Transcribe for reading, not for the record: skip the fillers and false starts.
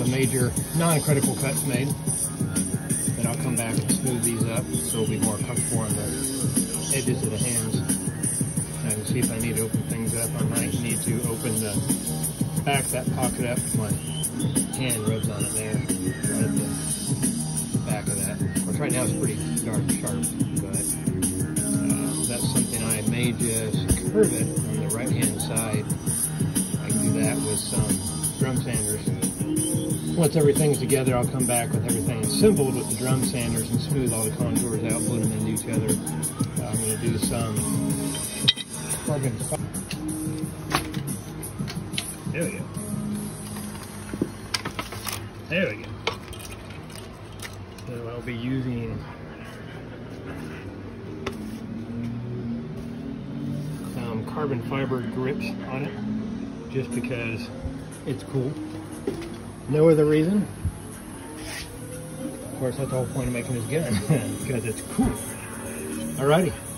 the major non-critical cuts made. Then I'll come back and smooth these up so it'll be more comfortable on the edges of the hands. And I can see if I need to open things up. I might need to open the back of that pocket up if my hand rubs on it there, right at the back of that. Of course, right now it's pretty darn sharp, but that's something I may just curve it on the right-hand side. I can do that with some drum sanders. Once everything's together, I'll come back with everything assembled with the drum sanders and smooth all the contours out, blend them into each other. I'm going to do some carbon. There we go. There we go. So I'll be using some carbon fiber grips on it just because it's cool. No other reason. Of course, that's the whole point of making this gun, because it's cool. Alrighty.